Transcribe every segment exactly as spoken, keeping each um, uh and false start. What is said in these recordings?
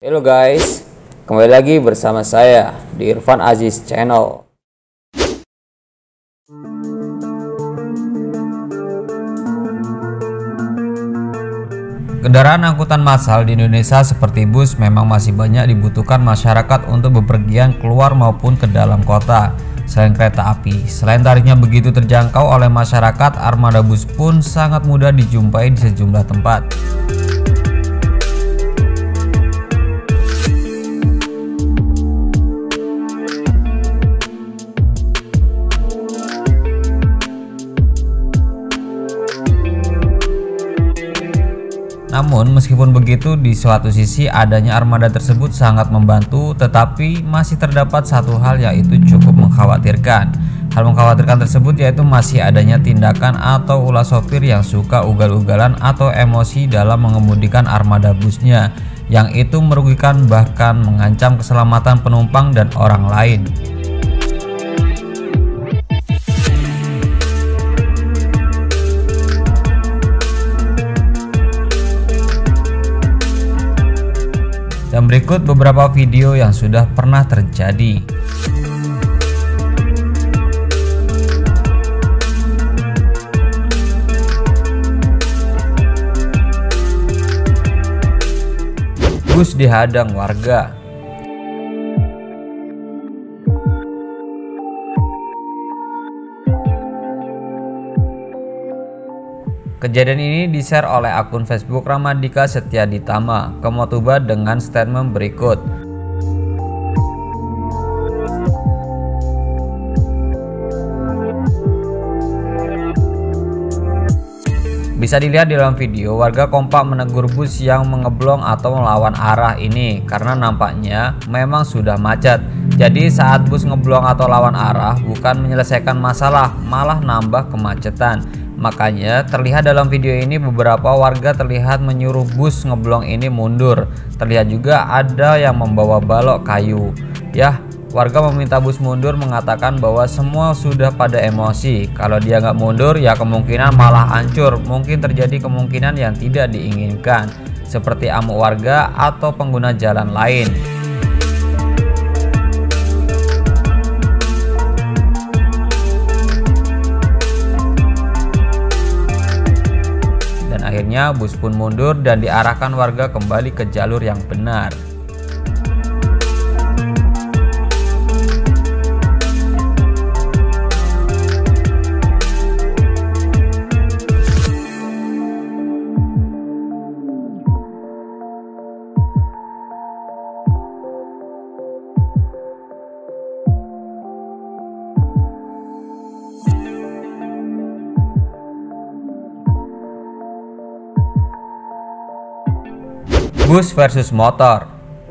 Halo guys, kembali lagi bersama saya di Irfan Aziz Channel. Kendaraan angkutan massal di Indonesia seperti bus memang masih banyak dibutuhkan masyarakat untuk bepergian keluar maupun ke dalam kota. Selain kereta api, selain tarifnya begitu terjangkau oleh masyarakat, armada bus pun sangat mudah dijumpai di sejumlah tempat. Namun meskipun begitu, di suatu sisi adanya armada tersebut sangat membantu, tetapi masih terdapat satu hal yaitu cukup mengkhawatirkan. Hal mengkhawatirkan tersebut yaitu masih adanya tindakan atau ulah sopir yang suka ugal-ugalan atau emosi dalam mengemudikan armada busnya, yang itu merugikan bahkan mengancam keselamatan penumpang dan orang lain. Dan berikut beberapa video yang sudah pernah terjadi. Bus dihadang warga. Kejadian ini di-share oleh akun Facebook Ramadika Setiaditama ke Motuba dengan statement berikut. Bisa dilihat di dalam video, warga kompak menegur bus yang mengeblong atau melawan arah ini karena nampaknya memang sudah macet. Jadi saat bus ngeblong atau lawan arah bukan menyelesaikan masalah, malah nambah kemacetan. Makanya terlihat dalam video ini beberapa warga terlihat menyuruh bus ngeblong ini mundur. Terlihat juga ada yang membawa balok kayu. Yah, warga meminta bus mundur, mengatakan bahwa semua sudah pada emosi. Kalau dia nggak mundur ya kemungkinan malah hancur. Mungkin terjadi kemungkinan yang tidak diinginkan, seperti amuk warga atau pengguna jalan lain. Akhirnya bus pun mundur dan diarahkan warga kembali ke jalur yang benar. Bus versus motor.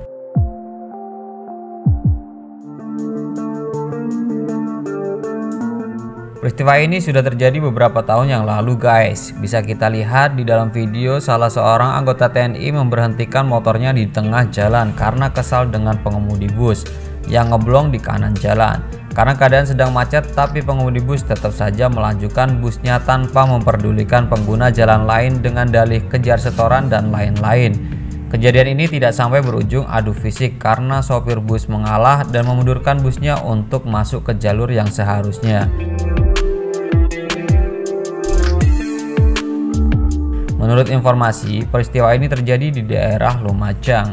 Peristiwa ini sudah terjadi beberapa tahun yang lalu guys. Bisa kita lihat di dalam video salah seorang anggota T N I memberhentikan motornya di tengah jalan karena kesal dengan pengemudi bus yang ngeblong di kanan jalan. Karena keadaan sedang macet, tapi pengemudi bus tetap saja melanjutkan busnya tanpa memperdulikan pengguna jalan lain dengan dalih kejar setoran dan lain-lain. Kejadian ini tidak sampai berujung adu fisik karena sopir bus mengalah dan memundurkan busnya untuk masuk ke jalur yang seharusnya. Menurut informasi, peristiwa ini terjadi di daerah Lumajang.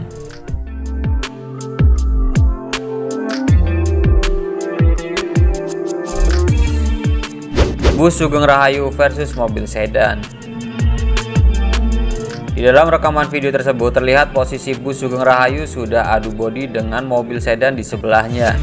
Bus Sugeng Rahayu versus mobil sedan. Di dalam rekaman video tersebut terlihat posisi bus Sugeng Rahayu sudah adu bodi dengan mobil sedan di sebelahnya.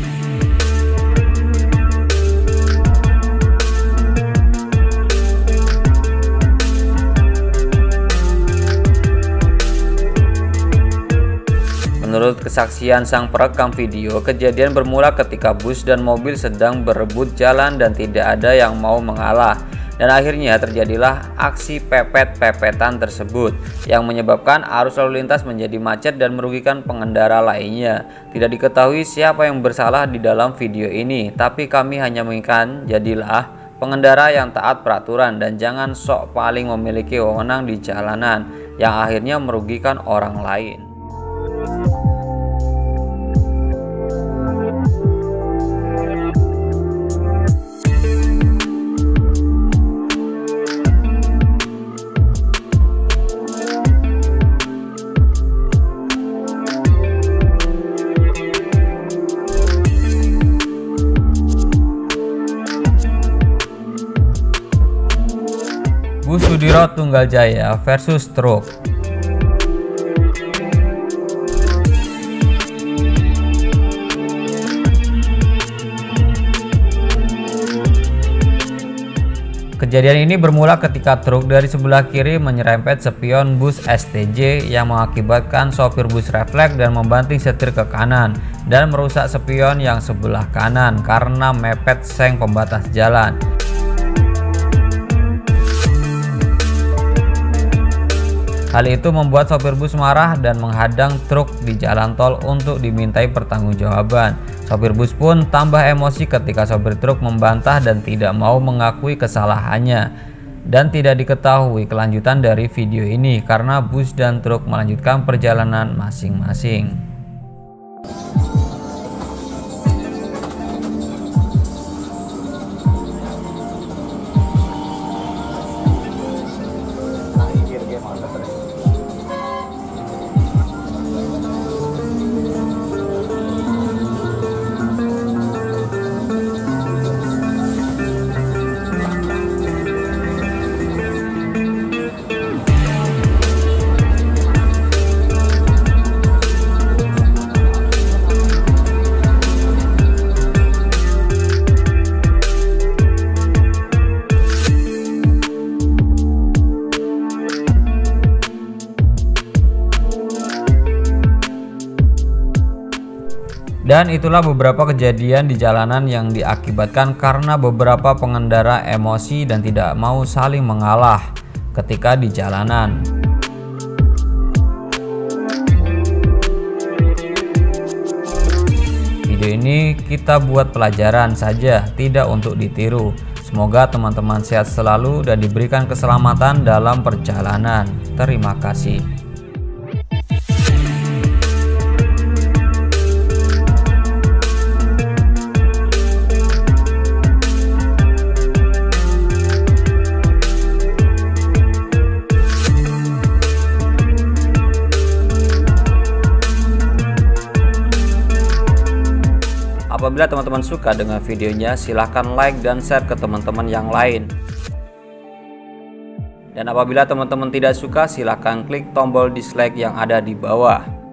Menurut kesaksian sang perekam video, kejadian bermula ketika bus dan mobil sedang berebut jalan dan tidak ada yang mau mengalah. Dan akhirnya terjadilah aksi pepet-pepetan tersebut yang menyebabkan arus lalu lintas menjadi macet dan merugikan pengendara lainnya. Tidak diketahui siapa yang bersalah di dalam video ini, tapi kami hanya mengingatkan, jadilah pengendara yang taat peraturan dan jangan sok paling memiliki wewenang di jalanan yang akhirnya merugikan orang lain. balap tunggal jaya versus truk. Kejadian ini bermula ketika truk dari sebelah kiri menyerempet spion bus S T J yang mengakibatkan sopir bus refleks dan membanting setir ke kanan dan merusak spion yang sebelah kanan karena mepet seng pembatas jalan. Hal itu membuat sopir bus marah dan menghadang truk di jalan tol untuk dimintai pertanggungjawaban. Sopir bus pun tambah emosi ketika sopir truk membantah dan tidak mau mengakui kesalahannya. Dan tidak diketahui kelanjutan dari video ini karena bus dan truk melanjutkan perjalanan masing-masing. Dan itulah beberapa kejadian di jalanan yang diakibatkan karena beberapa pengendara emosi dan tidak mau saling mengalah ketika di jalanan. Video ini kita buat pelajaran saja, tidak untuk ditiru. Semoga teman-teman sehat selalu dan diberikan keselamatan dalam perjalanan. Terima kasih. Apabila teman-teman suka dengan videonya, silahkan like dan share ke teman-teman yang lain. Dan apabila teman-teman tidak suka, silahkan klik tombol dislike yang ada di bawah.